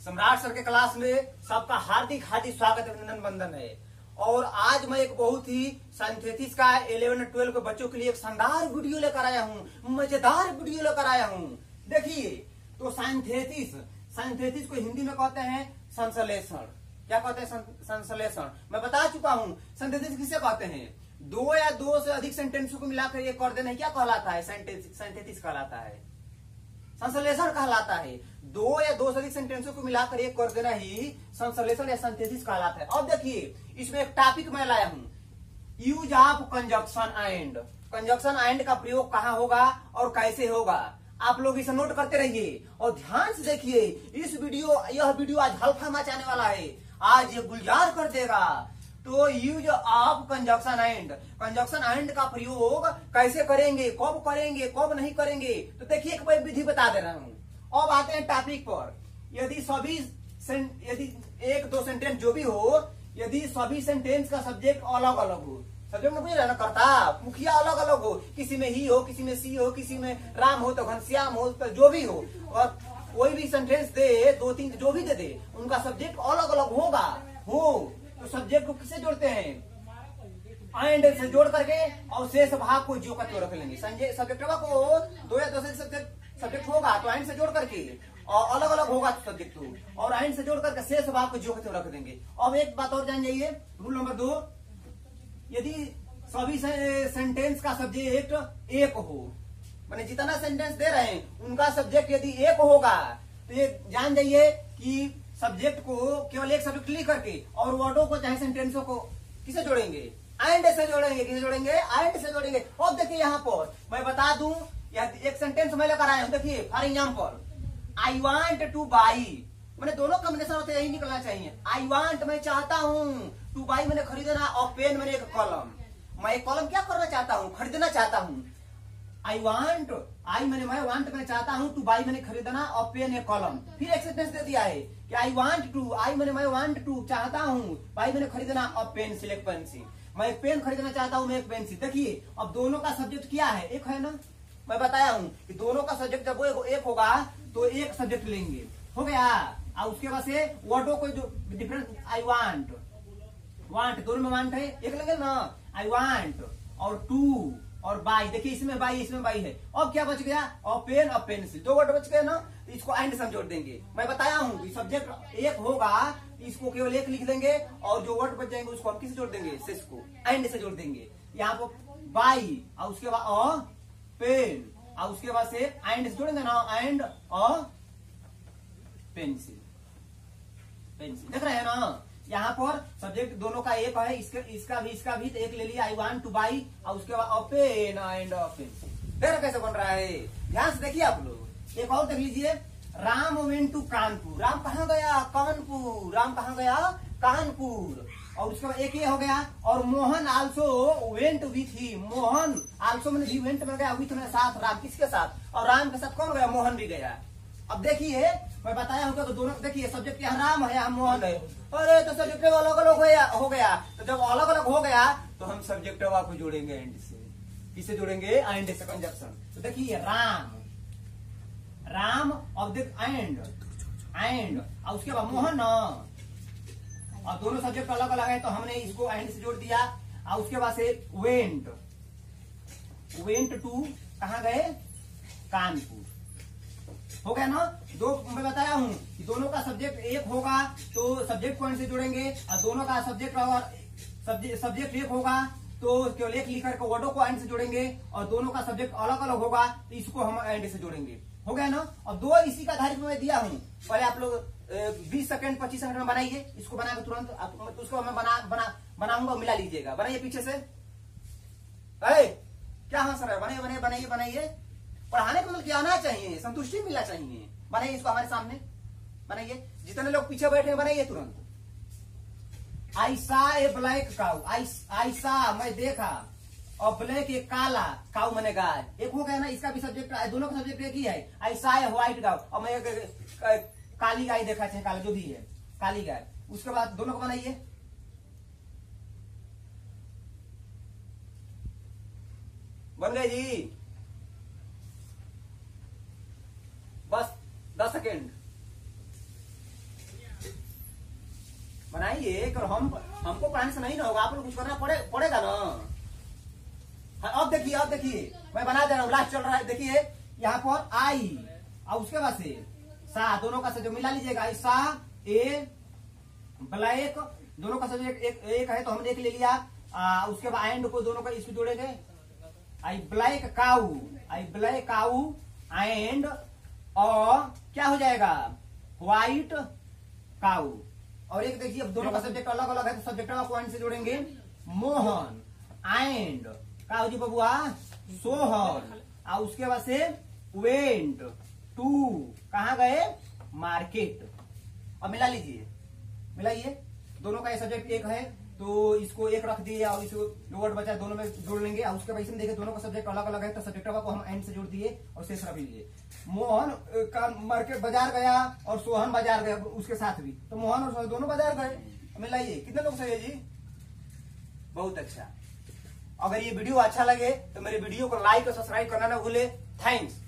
सम्राट सर के क्लास में सबका हार्दिक हार्दिक स्वागत अभिनंदन वंदन है। और आज मैं एक बहुत ही सिंथेसिस का 11 और 12 के बच्चों के लिए एक शानदार वीडियो लेकर आया हूँ, मजेदार वीडियो लेकर आया हूँ। देखिए, तो सिंथेसिस को हिंदी में कहते हैं संश्लेषण। क्या कहते हैं? संश्लेषण। मैं बता चुका हूँ सिंथेसिस किसे कहते हैं। दो या दो से अधिक सेंटेंसों को मिलाकर ये कर देना क्या कहलाता है? सिंथेसिस कहलाता है, संश्लेषण कहलाता है। दो या दो से अधिक सेंटेंसों को मिलाकर एक कर देना ही संश्लेषण या सिंथेसिस कहलाता है। अब देखिए, इसमें एक टॉपिक मैं लाया हूं, use of conjunction and. Conjunction and का प्रयोग कहां होगा और कैसे होगा, आप लोग इसे नोट करते रहिए और ध्यान से देखिए। यह वीडियो आज हल्का मचाने वाला है, आज ये गुलजार कर देगा। तो यूज ऑफ कंजक्शन एंड का प्रयोग कैसे करेंगे, कब नहीं करेंगे, तो देखिए एक विधि बता दे रहा हूं। अब आते हैं टॉपिक पर। यदि एक दो सेंटेंस जो भी हो, यदि सभी सेंटेंस का सब्जेक्ट अलग अलग हो, सब्जेक्ट में रहना करता मुखिया अलग अलग हो, किसी में ही हो, किसी में सी हो, किसी में राम हो तो घनश्याम हो, तो जो भी हो, और कोई भी सेंटेंस दे, दो तीन जो भी दे, उनका सब्जेक्ट अलग अलग होगा। तो सब्जेक्ट को किससे जोड़ते हैं? एंड से जोड़ करके और शेष भाग को जो का तो रख लेंगे। सब्जेक्ट को दो या दो से सब्जेक्ट होगा तो एंड से जोड़ करके, और अलग अलग होगा सब्जेक्ट को, और एंड से जोड़ करके शेष भाग को जो का तो रख देंगे। अब एक बात और जान जाइए, रूल नंबर 2, यदि सभी सेंटेंस का सब्जेक्ट एक हो, माने जितना सेंटेंस दे रहे हैं उनका सब्जेक्ट यदि एक होगा, तो ये जान जाइए कि सब्जेक्ट को केवल एक सब्जेक्ट लिख करके और वर्डों को चाहे सेंटेंसों को किसे जोड़ेंगे? एंड से जोड़ेंगे। किसे जोड़ेंगे? एंड से जोड़ेंगे। अब देखिए यहाँ पर मैं बता दूं, एक सेंटेंस मैं लेकर आया हूं। देखिए, for example, I want to buy, मैंने दोनों कॉम्बिनेशन होते यही निकलना चाहिए। आई वांट मैं चाहता हूँ, टू बाई मैंने खरीदना, और पेन मैंने एक कलम। मैं एक कलम क्या करना चाहता हूँ? खरीदना चाहता हूँ। आई वांट मैं चाहता हूँ, टू बाई मैंने खरीदना, और पेन एक कलम। फिर एक सेंटेंस दे दिया है कि आई वांट टू, मैं वांट टू चाहता हूँ, बाई मैंने खरीदना, और पेंसिल एक पेंसिल। मैं एक पेन खरीदना चाहता हूँ, मैं एक पेंसिल। देखिए, अब दोनों का सब्जेक्ट क्या है? एक है ना। मैं बताया हूँ कि दोनों का सब्जेक्ट जब वो एक होगा तो एक सब्जेक्ट लेंगे, हो गया। और उसके बाद से वर्डों को जो डिफरेंट, आई वांट दोनों में वांट है, एक लेंगे ना। आई वांट और टू और बाई। देखिए, इसमें बाई है। अब क्या बच गया? और पेन और पेंसिल, दो वर्ड बच गए ना। तो इसको एंड से जोड़ देंगे। मैं बताया हूँ कि सब्जेक्ट एक होगा, इसको केवल एक लिख देंगे, और जो वर्ड बच जाएंगे उसको हम किसे जोड़ देंगे? शेष को एंड से जोड़ देंगे। यहाँ पर बाई और उसके बाद और पेन, और उसके बाद से एंड से जोड़ेंगे ना, एंड और पेंसिल। देख रहे हैं ना, यहाँ पर सब्जेक्ट दोनों का एक है, इसका भी तो एक ले लिया, आई वांट टू बाई, और उसके बाद पेन एंड पेंसिल। देख रहे कैसे बन रहा है? ध्यान से देखिए आप लोग। एक और देख लीजिए, राम वेंट टू कानपुर। राम कहाँ गया? कानपुर। राम कहाँ गया? कानपुर। और उसके बाद एक ये हो गया, और Mohan also went with he. Mohan also मैंने भी वेंट में गया, विथ में साथ, राम किसके साथ? और राम के साथ कौन गया? मोहन भी गया। अब देखिए, मैं बताया हूँ तो दोनों, देखिए सब्जेक्ट यहाँ राम है, यहाँ मोहन है। अरे तो सब्जेक्ट अलग अलग हो गया। तो जब अलग अलग हो गया तो हम सब्जेक्ट को जोड़ेंगे एंड से। किसे जोड़ेंगे? एंड से, कंजक्शन। तो देखिए, राम और देख एंड और उसके बाद मोहन, और दोनों सब्जेक्ट अलग अलग है तो हमने इसको एंड से जोड़ दिया। और उसके बाद से वेंट टू, कहाँ गए? कानपुर। हो गया ना। दो मैं बताया हूँ कि दोनों का सब्जेक्ट एक होगा तो सब्जेक्ट को एंड से जोड़ेंगे, और दोनों का सब्जेक्ट एक होगा तो केवल एक लिख करके वर्डों को एंड से जोड़ेंगे, और दोनों का सब्जेक्ट अलग अलग होगा तो इसको हम एंड से जोड़ेंगे। हो गया ना। और दो इसी का आधारित मैं दिया हूँ। पहले आप लोग 20 सेकंड 25 सेकंड में बनाइए, इसको बनाकर तुरंत तो उसको मैं बनाऊंगा, मिला लीजिएगा। बनाइए पीछे से। क्या हंस रहा है? बनाइए। पढ़ाने को मतलब आना चाहिए, संतुष्टि मिलना चाहिए। बनाइए इसको हमारे सामने, बनाइए। जितने लोग पीछे बैठे हैं बनाइए तुरंत। आई सा ए ब्लैक काउ, आई सा मैं देखा, और ब्लैक एक काला, काउ मैंने गाय। एक हो गया ना। इसका भी सब्जेक्ट, दोनों का सब्जेक्ट एक ही है। आई सा ए व्हाइट काउ, और मैं काली गाय देखा, चाहे काला जो भी है, काली गाय। उसके बाद दोनों को बनाइए। बन गए जी। बस 10 सेकेंड। बताइए कि हमको पढ़ाने से नहीं ना होगा, आप लोग कुछ करना पड़ेगा ना। अब देखिए मैं बना दे रहा हूँ, लास्ट चल रहा है, देखिए यहाँ पर आई और उसके बाद से सा, दोनों का संयोग मिला लीजिएगा। सा ए ब्लैक, दोनों का संयोग एक है तो हमने एक ले लिया। उसके बाद एंड को दोनों का इसको जोड़ेंगे, आई ब्लैक काऊ एंड और क्या हो जाएगा व्हाइट काऊ। और एक देखिए दोनों का सब्जेक्ट अलग अलग है तो सब्जेक्ट का पॉइंट से जोड़ेंगे। मोहन एंड का हो जी बबुआ सोहन, और उसके बाद से वेंट टू, कहा गए मार्केट। अब मिलाइए दोनों का ये सब्जेक्ट एक है तो इसको एक रख दिए और इसको जो वर्ड बचा दोनों में जोड़ लेंगे। और उसके बाद इसमें देखिए दोनों का सब्जेक्ट अलग अलग है तो सब्जेक्ट को हम एंड से जोड़ दिए और शेष रख लीजिए। मोहन का मार्केट बाजार गया और सोहन बाजार गया उसके साथ भी, तो मोहन और सोहन दोनों बाजार गए। मिलाइए, कितने लोग सही है जी? बहुत अच्छा। अगर ये वीडियो अच्छा लगे तो मेरे वीडियो को लाइक और सब्सक्राइब करना ना भूले। थैंक्स।